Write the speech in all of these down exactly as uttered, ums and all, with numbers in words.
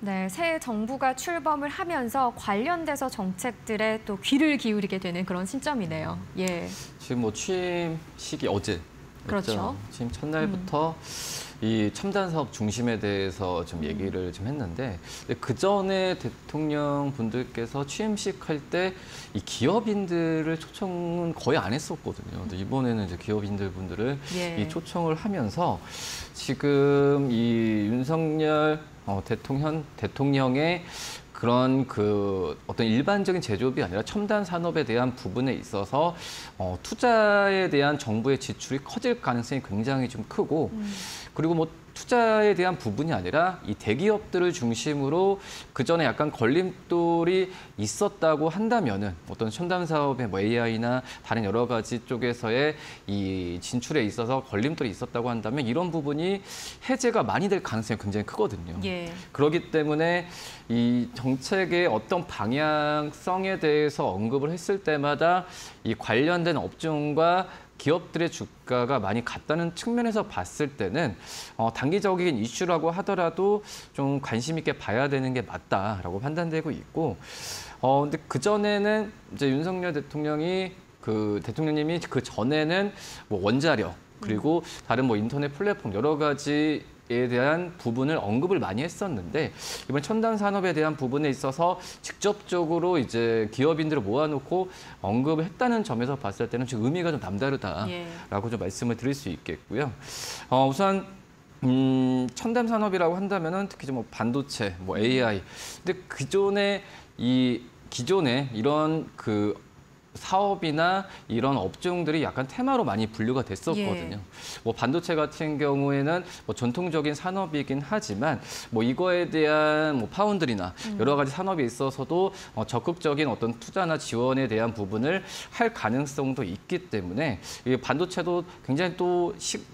네, 새 정부가 출범을 하면서 관련돼서 정책들에 또 귀를 기울이게 되는 그런 시점이네요. 예. 지금 뭐 취임 시기 어제. 그렇죠. 지금 첫날부터 음. 이 첨단 사업 중심에 대해서 좀 얘기를 좀 했는데 그 전에 대통령 분들께서 취임식 할 때 이 기업인들을 초청은 거의 안 했었거든요. 근데 이번에는 이제 기업인들 분들을 예. 이 초청을 하면서 지금 이 윤석열 어, 대통령 대통령의 그런 그 어떤 일반적인 제조업이 아니라 첨단 산업에 대한 부분에 있어서 어, 투자에 대한 정부의 지출이 커질 가능성이 굉장히 좀 크고 음. 그리고 뭐 투자에 대한 부분이 아니라 이 대기업들을 중심으로 그 전에 약간 걸림돌이 있었다고 한다면은 어떤 첨단 사업의 뭐 에이아이나 다른 여러 가지 쪽에서의 이 진출에 있어서 걸림돌이 있었다고 한다면 이런 부분이 해제가 많이 될 가능성이 굉장히 크거든요. 예. 그렇기 때문에 이 정책의 어떤 방향성에 대해서 언급을 했을 때마다 이 관련된 업종과 기업들의 주가가 많이 같다는 측면에서 봤을 때는 어, 단기적인 이슈라고 하더라도 좀 관심 있게 봐야 되는 게 맞다라고 판단되고 있고, 어, 근데 그 전에는 이제 윤석열 대통령이 그 대통령님이 그 전에는 뭐 원자력 그리고 다른 뭐 인터넷 플랫폼 여러 가지 에 대한 부분을 언급을 많이 했었는데 이번 첨단 산업에 대한 부분에 있어서 직접적으로 이제 기업인들을 모아놓고 언급을 했다는 점에서 봤을 때는 좀 의미가 좀 남다르다라고 예. 좀 말씀을 드릴 수 있겠고요. 어, 우선 음, 첨단 산업이라고 한다면은 특히 뭐 반도체, 뭐 에이아이, 근데 기존에 이 기존에 이런 그 사업이나 이런 업종들이 약간 테마로 많이 분류가 됐었거든요. 예. 뭐 반도체 같은 경우에는 뭐 전통적인 산업이긴 하지만 뭐 이거에 대한 뭐 파운드리나 음. 여러 가지 산업에 있어서도 어 적극적인 어떤 투자나 지원에 대한 부분을 할 가능성도 있기 때문에 이 반도체도 굉장히 또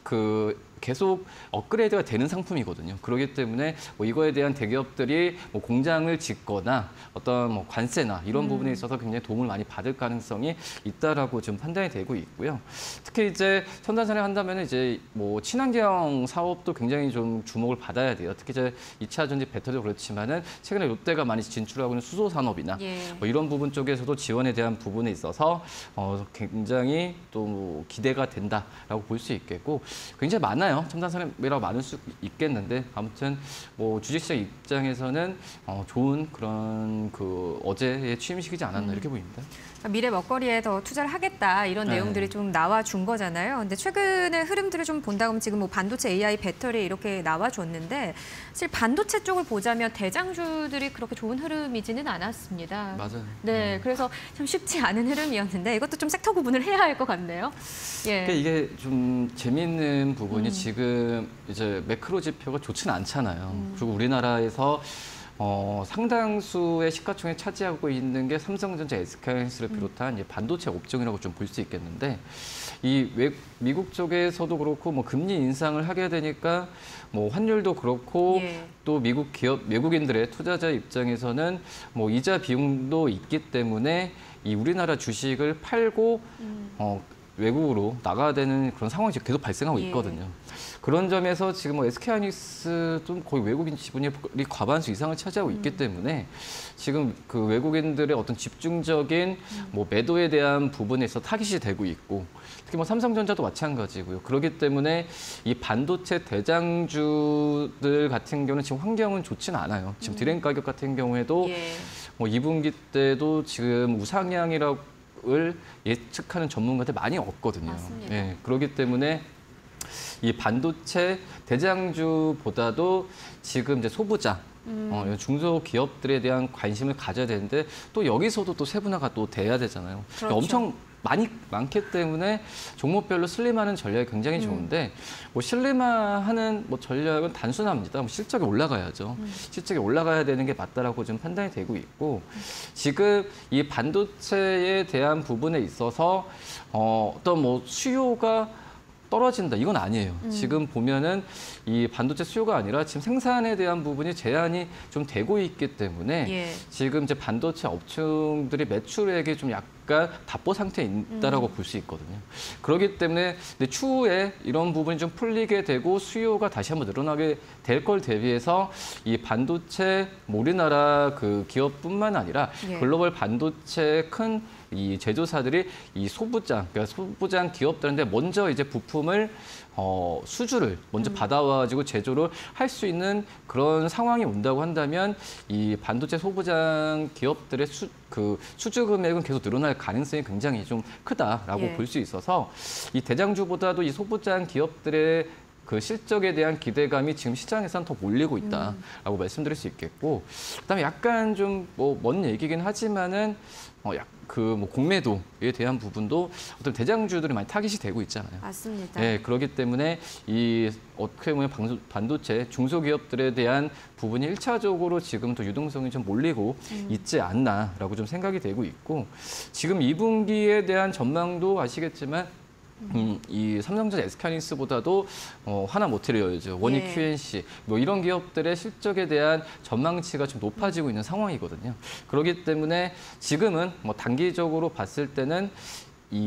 그 계속 업그레이드가 되는 상품이거든요. 그렇기 때문에 뭐 이거에 대한 대기업들이 뭐 공장을 짓거나 어떤 뭐 관세나 이런 음. 부분에 있어서 굉장히 도움을 많이 받을 가능성이 있다라고 좀 판단이 되고 있고요. 특히 이제 첨단 산업 한다면 이제 뭐 친환경 사업도 굉장히 좀 주목을 받아야 돼요. 특히 이제 이차 전지 배터리도 그렇지만은 최근에 롯데가 많이 진출하고 있는 수소 산업이나 예. 뭐 이런 부분 쪽에서도 지원에 대한 부분에 있어서 어 굉장히 또 기대가 된다라고 볼 수 있겠고 굉장히 많아요. 첨단 산업이라고 많을 수 있겠는데 아무튼 뭐 주식시장 입장에서는 어, 좋은 그런 그 어제의 취임식이지 않았나 음. 이렇게 보입니다. 미래 먹거리에 더 투자를 하겠다 이런 네. 내용들이 좀 나와준 거잖아요. 근데 최근의 흐름들을 좀 본다 보면 지금 뭐 반도체, 에이아이, 배터리 이렇게 나와줬는데 사실 반도체 쪽을 보자면 대장주들이 그렇게 좋은 흐름이지는 않았습니다. 맞아요. 네, 음. 그래서 참 쉽지 않은 흐름이었는데 이것도 좀 섹터 구분을 해야 할 것 같네요. 예. 그러니까 이게 좀 재미있는 부분이 음. 지금 이제 매크로 지표가 좋지는 않잖아요. 음. 그리고 우리나라에서 어, 상당수의 시가총액 차지하고 있는 게 삼성전자, 에스케이하이닉스를 비롯한 음. 반도체 업종이라고 좀 볼 수 있겠는데 이 외, 미국 쪽에서도 그렇고 뭐 금리 인상을 하게 되니까 뭐 환율도 그렇고 예. 또 미국 기업, 외국인들의 투자자 입장에서는 뭐 이자 비용도 있기 때문에 이 우리나라 주식을 팔고 음. 어, 외국으로 나가야 되는 그런 상황이 계속 발생하고 있거든요. 예. 그런 점에서 지금 뭐 에스케이하이닉스도 거의 외국인 지분이 과반수 이상을 차지하고 있기 음. 때문에 지금 그 외국인들의 어떤 집중적인 음. 뭐 매도에 대한 부분에서 타깃이 되고 있고 특히 뭐 삼성전자도 마찬가지고요. 그렇기 때문에 이 반도체 대장주들 같은 경우는 지금 환경은 좋지는 않아요. 지금 음. 디램 가격 같은 경우에도 예. 뭐 이 분기 때도 지금 우상향이라고 을 예측하는 전문가들 많이 없거든요. 맞습니다. 예, 그렇기 때문에 이 반도체 대장주보다도 지금 이제 소부장, 음. 어, 중소기업들에 대한 관심을 가져야 되는데 또 여기서도 또 세분화가 또 돼야 되잖아요. 그렇죠. 그러니까 엄청 많이 많기 때문에 종목별로 슬림하는 전략이 굉장히 좋은데 음. 뭐 슬림화하는 뭐 전략은 단순합니다. 뭐 실적이 올라가야죠. 음. 실적이 올라가야 되는 게 맞다라고 좀 판단이 되고 있고 음. 지금 이 반도체에 대한 부분에 있어서 어, 어떤 뭐 수요가 떨어진다 이건 아니에요. 음. 지금 보면은 이 반도체 수요가 아니라 지금 생산에 대한 부분이 제한이 좀 되고 있기 때문에 예. 지금 이제 반도체 업종들이 매출액이 좀 약간 답보 상태에 있다라고 음. 볼 수 있거든요. 그렇기 때문에 근데 추후에 이런 부분이 좀 풀리게 되고 수요가 다시 한번 늘어나게 될 걸 대비해서 이 반도체 뭐 우리나라 그 기업뿐만 아니라 예. 글로벌 반도체 큰 이 제조사들이 이 소부장, 그러니까 소부장 기업들한테 먼저 이제 부품을 어, 수주를 먼저 음. 받아와가지고 제조를 할 수 있는 그런 상황이 온다고 한다면 이 반도체 소부장 기업들의 수, 그 수주 금액은 계속 늘어날 가능성이 굉장히 좀 크다라고 예. 볼 수 있어서 이 대장주보다도 이 소부장 기업들의 그 실적에 대한 기대감이 지금 시장에서는 더 몰리고 있다라고 음. 말씀드릴 수 있겠고, 그다음에 약간 좀 뭐 먼 얘기긴 하지만은 어, 약 그 뭐 공매도에 대한 부분도 어떤 대장주들이 많이 타깃이 되고 있잖아요. 맞습니다. 네, 그렇기 때문에 이 어떻게 보면 반도체 중소기업들에 대한 부분이 일차적으로 지금 더 유동성이 좀 몰리고 음. 있지 않나라고 좀 생각이 되고 있고, 지금 이 분기에 대한 전망도 아시겠지만 음, 이 삼성전자 에스카니스보다도 어, 하나 모티리얼즈, 원익 예. 큐엔씨 뭐 이런 기업들의 실적에 대한 전망치가 좀 높아지고 있는 상황이거든요. 그렇기 때문에 지금은 뭐 단기적으로 봤을 때는 이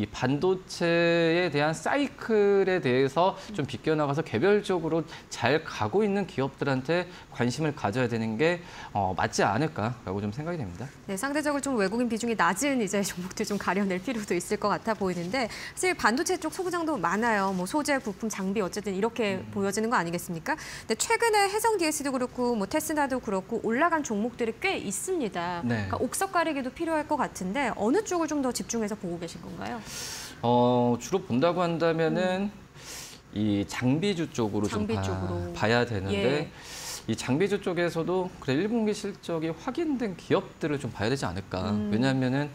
반도체에 대한 사이클에 대해서 좀 비껴나가서 개별적으로 잘 가고 있는 기업들한테 관심을 가져야 되는 게 어, 맞지 않을까라고 좀 생각이 됩니다. 네, 상대적으로 좀 외국인 비중이 낮은 이제 종목들 좀 가려낼 필요도 있을 것 같아 보이는데, 사실 반도체 쪽 소부장도 많아요. 뭐 소재, 부품, 장비 어쨌든 이렇게 음. 보여지는 거 아니겠습니까? 근데 최근에 해성 디에스도 그렇고 뭐 테스나도 그렇고 올라간 종목들이 꽤 있습니다. 네. 그러니까 옥석 가리기도 필요할 것 같은데 어느 쪽을 좀 더 집중해서 보고 계신 건가요? 어, 주로 본다고 한다면은 음. 이 장비주 쪽으로 장비 좀 쪽으로. 봐, 봐야 되는데 예. 이 장비주 쪽에서도 그래 일 분기 실적이 확인된 기업들을 좀 봐야 되지 않을까. 음. 왜냐하면은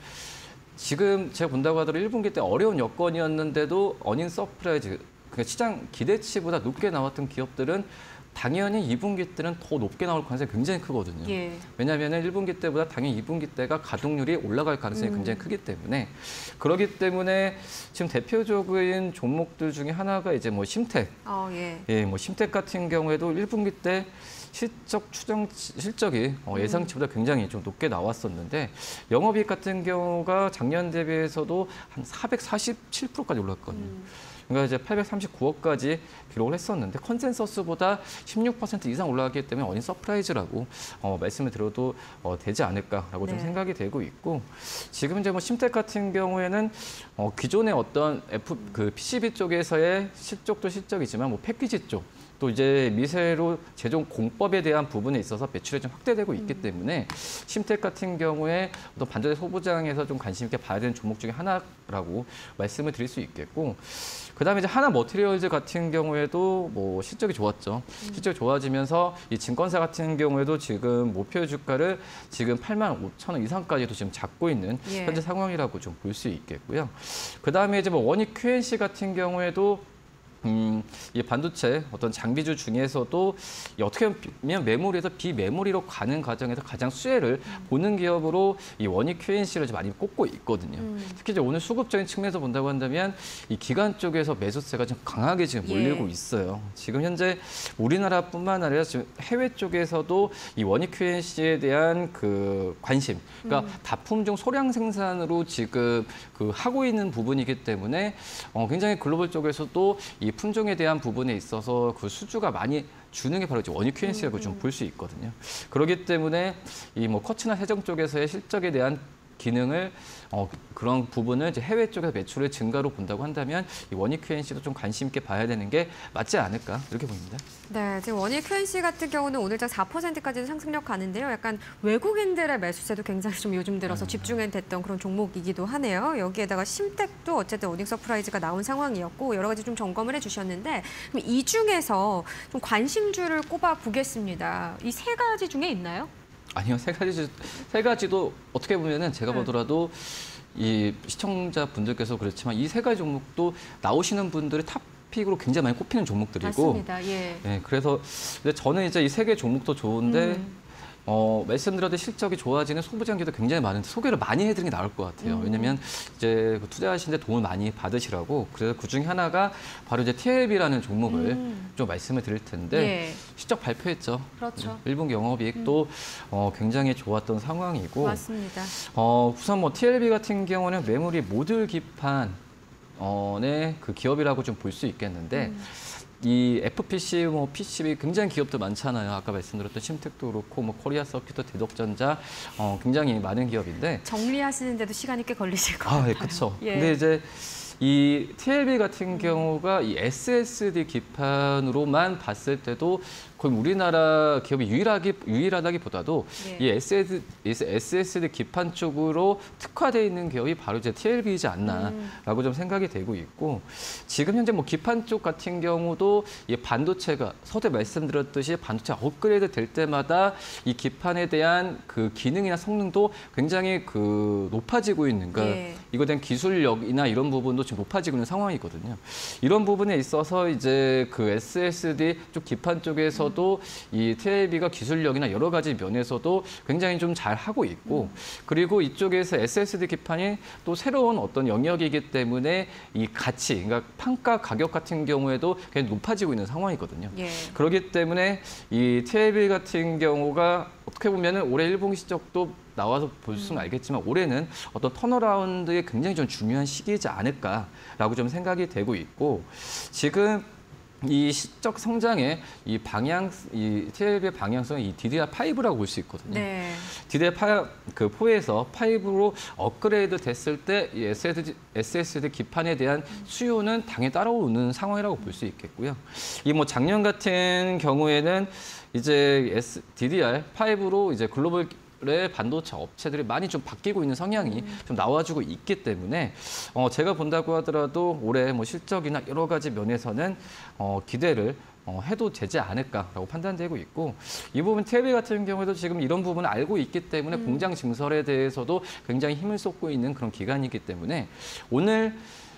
지금 제가 본다고 하더라도 일 분기 때 어려운 여건이었는데도 어닝 서프라이즈, 그러니까 시장 기대치보다 높게 나왔던 기업들은 당연히 이 분기 때는 더 높게 나올 가능성이 굉장히 크거든요. 예. 왜냐하면 일 분기 때보다 당연히 이 분기 때가 가동률이 올라갈 가능성이 음. 굉장히 크기 때문에, 그렇기 때문에 지금 대표적인 종목들 중에 하나가 이제 뭐 심텍, 어, 예. 예, 뭐 심텍 같은 경우에도 일 분기 때 실적 추정 실적이 어, 예상치보다 굉장히 좀 높게 나왔었는데 영업이익 같은 경우가 작년 대비해서도 한 사백사십칠 퍼센트까지 올랐거든요. 음. 그러니까 이제 팔백삼십구억까지 기록을 했었는데 컨센서스보다 십육 퍼센트 이상 올라갔기 때문에 어닝 서프라이즈라고 어, 말씀을 드려도 어, 되지 않을까라고 네. 좀 생각이 되고 있고, 지금 이제 뭐 심텍 같은 경우에는 어, 기존의 어떤 F 그 피시비 쪽에서의 실적도 실적이지만 뭐 패키지 쪽, 또 이제 미세로 제조 공법에 대한 부분에 있어서 매출이 좀 확대되고 있기 때문에 심텍 같은 경우에 어떤 반도체 소부장에서 좀 관심 있게 봐야 되는 종목 중에 하나라고 말씀을 드릴 수 있겠고, 그다음에 이제 하나 머티리얼즈 같은 경우에도 뭐 실적이 좋았죠. 실적이 좋아지면서 이 증권사 같은 경우에도 지금 목표 주가를 지금 팔만 오천 원 이상까지도 지금 잡고 있는 예. 현재 상황이라고 좀 볼 수 있겠고요. 그다음에 이제 뭐 원익 큐엔씨 같은 경우에도 음, 이 반도체 어떤 장비주 중에서도 어떻게 보면 메모리에서 비메모리로 가는 과정에서 가장 수혜를 음. 보는 기업으로 이 원익 큐엔씨를 많이 꼽고 있거든요. 음. 특히 이제 오늘 수급적인 측면에서 본다고 한다면 이 기관 쪽에서 매수세가 좀 강하게 지금 몰리고 예. 있어요. 지금 현재 우리나라뿐만 아니라 지금 해외 쪽에서도 이 원익 큐엔씨에 대한 그 관심, 그러니까 음. 다품종 소량 생산으로 지금 그 하고 있는 부분이기 때문에 어, 굉장히 글로벌 쪽에서도 이 품종에 대한 부분에 있어서 그 수주가 많이 주는 게 바로 이제 원익 큐엔씨라고 음. 좀 볼 수 있거든요. 그렇기 때문에 이 뭐 커츠나 세정 쪽에서의 실적에 대한 기능을 어, 그런 부분을 이제 해외 쪽에서 매출의 증가로 본다고 한다면 이 원익 큐엔씨도 좀 관심 있게 봐야 되는 게 맞지 않을까 이렇게 보입니다. 네, 지금 원익 큐엔씨 같은 경우는 오늘장 사 퍼센트까지 상승력 가는데요. 약간 외국인들의 매수세도 굉장히 좀 요즘 들어서 집중해 됐던 그런 종목이기도 하네요. 여기에다가 심텍도 어쨌든 어닝 서프라이즈가 나온 상황이었고 여러 가지 좀 점검을 해주셨는데, 그럼 이 중에서 좀 관심주를 꼽아 보겠습니다. 이 세 가지 중에 있나요? 아니요, 세 가지, 세 가지도 어떻게 보면은 제가 네. 보더라도 이 시청자분들께서 그렇지만 이 세 가지 종목도 나오시는 분들의 탑픽으로 굉장히 많이 꼽히는 종목들이고. 맞습니다. 예. 네, 그래서 근데 저는 이제 이 세 개 종목도 좋은데 음. 어, 말씀드렸듯 실적이 좋아지는 소부장기도 굉장히 많은데 소개를 많이 해드리는 게 나을 것 같아요. 음. 왜냐하면 이제 그 투자하시는데 도움을 많이 받으시라고. 그래서 그 중에 하나가 바로 이제 티엘비라는 종목을 음. 좀 말씀을 드릴 텐데 예. 실적 발표했죠. 그렇죠. 일 분기 영업이익도 어, 굉장히 좋았던 상황이고. 맞습니다. 어, 우선 뭐 티엘비 같은 경우는 매물이 모듈 기판의 그 기업이라고 좀 볼 수 있겠는데. 음. 이 에프피씨, 뭐 피씨비 굉장히 기업도 많잖아요. 아까 말씀드렸던 심택도 그렇고, 뭐 코리아 서큐터, 대덕전자 어, 굉장히 많은 기업인데. 정리하시는데도 시간이 꽤 걸리실 것 아, 같아요. 예, 그렇죠. 예. 근데 이제 이 티엘비 같은 경우가 이 에스에스디 기판으로만 봤을 때도 거의 우리나라 기업이 유일하기, 유일하다기보다도 예. 이 에스에스디 기판 쪽으로 특화되어 있는 기업이 바로 이제 티엘비이지 않나라고 음. 좀 생각이 되고 있고, 지금 현재 뭐 기판 쪽 같은 경우도 이 반도체가 서두에 말씀드렸듯이 반도체 업그레이드 될 때마다 이 기판에 대한 그 기능이나 성능도 굉장히 그 높아지고 있는, 그러니까 예. 이거에 대한 기술력이나 이런 부분도 지금 높아지고 있는 상황이거든요. 이런 부분에 있어서 이제 그 에스에스디 쪽 기판 쪽에서도 이 티엘비가 기술력이나 여러 가지 면에서도 굉장히 좀 잘 하고 있고, 그리고 이쪽에서 에스에스디 기판이 또 새로운 어떤 영역이기 때문에 이 가치, 그러니까 판가 가격 같은 경우에도 굉장히 높아지고 있는 상황이거든요. 예. 그렇기 때문에 이 티엘비 같은 경우가 어떻게 보면은 올해 일 분기 실적도 나와서 볼 수는 알겠지만 올해는 어떤 턴어라운드에 굉장히 좀 중요한 시기이지 않을까라고 좀 생각이 되고 있고, 지금 이 시적 성장의 이 방향, 이 티엘비의 방향성은 이 디디알파이브라고 볼 수 있거든요. 네. 디디알 그 포에서 파이브로 업그레이드 됐을 때 이 에스에스디, 에스에스디 기판에 대한 수요는 당연히 따라오는 상황이라고 볼 수 있겠고요. 이 뭐 작년 같은 경우에는 이제 디디알 파이브로 이제 글로벌 의 반도체 업체들이 많이 좀 바뀌고 있는 성향이 음. 좀 나와주고 있기 때문에 어, 제가 본다고 하더라도 올해 뭐 실적이나 여러 가지 면에서는 어, 기대를 어, 해도 되지 않을까라고 판단되고 있고, 이 부분 티엘비 같은 경우에도 지금 이런 부분을 알고 있기 때문에 음. 공장 증설에 대해서도 굉장히 힘을 쏟고 있는 그런 기간이기 때문에 오늘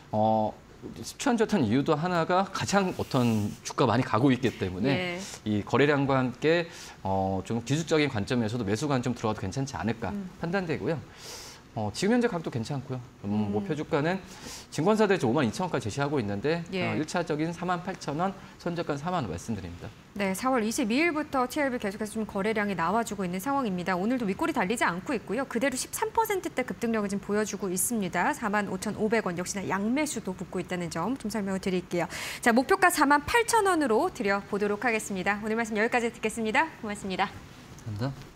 어, 수천졌던 이유도 하나가 가장 어떤 주가 많이 가고 있기 때문에 예. 이 거래량과 함께 어, 좀 기술적인 관점에서도 매수관 좀 들어가도 괜찮지 않을까 음. 판단되고요. 어, 지금 현재 가격도 괜찮고요. 음, 음. 목표 주가는 증권사들이 오만 이천 원까지 제시하고 있는데 예. 어, 일차적인 사만 팔천 원, 선저가는 사만 원 말씀드립니다. 네, 사월 이십이일부터 티엘비 계속해서 좀 거래량이 나와주고 있는 상황입니다. 오늘도 윗골이 달리지 않고 있고요. 그대로 십삼 퍼센트대 급등력을 지금 보여주고 있습니다. 사만 오천오백 원, 역시나 양매수도 붙고 있다는 점 좀 설명을 드릴게요. 자, 목표가 사만 팔천 원으로 드려보도록 하겠습니다. 오늘 말씀 여기까지 듣겠습니다. 고맙습니다. 감사합니다.